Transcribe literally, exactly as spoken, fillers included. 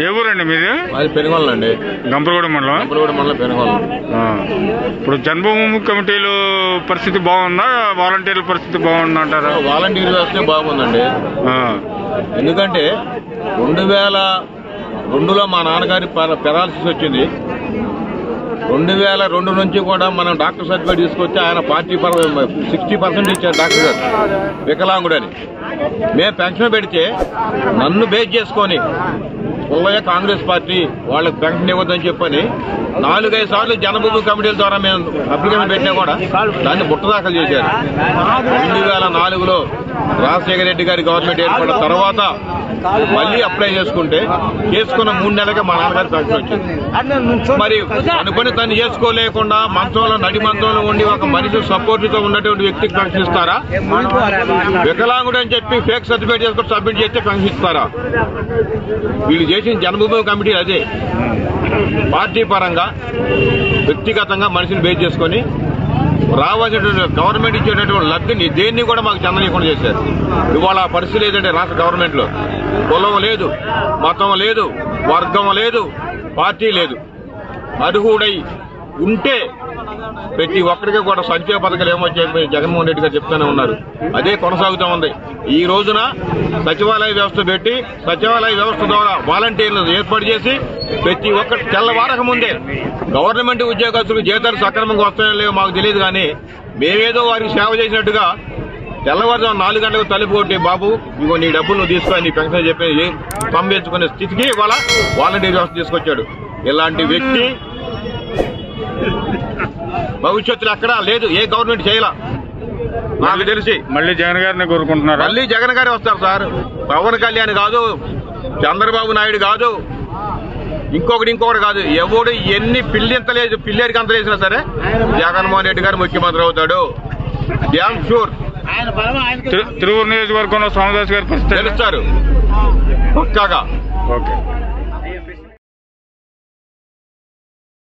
ఏ ఊరండి మీది? అది పెనుగొండ అండి, గంపలగూడెం మండలం. గంపలగూడెం మండలం పెనుగొండ. ఇప్పుడు జన్మభూమి కమిటీలు పరిస్థితి బాగుందా, వాలంటీర్ల పరిస్థితి బాగుందా అంటారా? వాలంటీర్ వ్యవస్థ బాగుందండి. ఎందుకంటే రెండు వేల రెండులో మా నాన్నగారి పెరాలసిస్ వచ్చింది. రెండు వేల రెండు నుంచి కూడా మనం డాక్టర్ సర్టిఫికేట్ తీసుకొచ్చి ఆయన పార్టీ సిక్స్టీ పర్సెంట్ ఇచ్చారు డాక్టర్ గారు వికలాంగుడని. మేము పెన్షన్ పెడితే నన్ను బేస్ చేసుకొని పుల్లయ్య కాంగ్రెస్ పార్టీ వాళ్ళకి పెన్షన్ ఇవ్వద్దని చెప్పని నాలుగైదు సార్లు జనభూమి కమిటీల ద్వారా మేము అప్లికేషన్ పెట్టినా కూడా దాన్ని బుట్టదాఖలు చేశారు. రెండు వేల నాలుగులో రాజశేఖర రెడ్డి గారి గవర్నమెంట్ ఏర్పడిన తర్వాత మళ్ళీ అప్లై చేసుకుంటే చేసుకున్న మూడు నెలలకే మా నాన్నగారి పెన్షన్ వచ్చింది. మరి అనుకుని తను చేసుకోలేకుండా మంచంలో నడి మంచంలో ఉండి ఒక మనిషి సపోర్ట్తో ఉన్నటువంటి వ్యక్తికి పెన్షన్ ఇస్తారా? వికలాంగుడు అని చెప్పి ఫేక్ సర్టిఫికేట్ చేసుకుని సబ్మిట్ చేస్తే పెన్షన్ ఇస్తారా? వీళ్ళు చేసిన జన్మభూమి కమిటీ అదే. పార్టీ పరంగా వ్యక్తిగతంగా మనిషిని బేస్ చేసుకుని రావాల్సినటువంటి గవర్నమెంట్ ఇచ్చేటటువంటి లబ్ధిని దేన్ని కూడా మాకు చెందనీయకుండా చేశారు. ఇవాళ పరిస్థితి లేదంటే రాష్ట్ర గవర్నమెంట్ లో కులం లేదు, మతం లేదు, వర్గం లేదు, పార్టీ లేదు. అర్హుడై ఉంటే ప్రతి ఒక్కరికి కూడా సంక్షేమ పథకాలు ఏమొచ్చాయి జగన్మోహన్ రెడ్డి గారు చెప్తూనే ఉన్నారు. అదే కొనసాగుతూ ఉంది. ఈ రోజున సచివాలయ వ్యవస్థ పెట్టి సచివాలయ వ్యవస్థ ద్వారా వాలంటీర్లను ఏర్పాటు చేసి ప్రతి ఒక్కటి తెల్లవారక ముందే గవర్నమెంట్ ఉద్యోగస్తులకు జీతాలు సక్రమంగా వస్తాయో లేవో మాకు తెలియదు, కానీ మేమేదో వారికి సేవ చేసినట్టుగా తెల్లవారుజాము నాలుగు గంటలకు తలుపు కొట్టి బాబు ఇగో నీ డబ్బులు నువ్వు తీసుకొని నీ పెన్షన్ చెప్పి పంపించుకునే స్థితికి ఇవాళ వాలంటీర్ వ్యవస్థ తీసుకొచ్చాడు. ఇలాంటి వ్యక్తి భవిష్యత్తులో ఎక్కడా లేదు, ఏ గవర్నమెంట్ చేయాల నాకు తెలిసి. మళ్ళీ జగన్ గారిని కోరుకుంటున్నారు. మళ్ళీ జగన్ గారే వస్తారు సార్. పవన్ కళ్యాణ్ కాదు, చంద్రబాబు నాయుడు కాదు, ఇంకొకటి ఇంకొకటి కాదు. ఎవడు ఎన్ని పిల్లింతలేదు పిల్లేరికి అంత వేసినా సరే జగన్మోహన్ రెడ్డి గారు ముఖ్యమంత్రి అవుతాడు. Damn sure. తిరువురు నియోజకవర్గంలో సోమదాస్ గారు తెలుస్తారు పక్కాగా. ఓకే.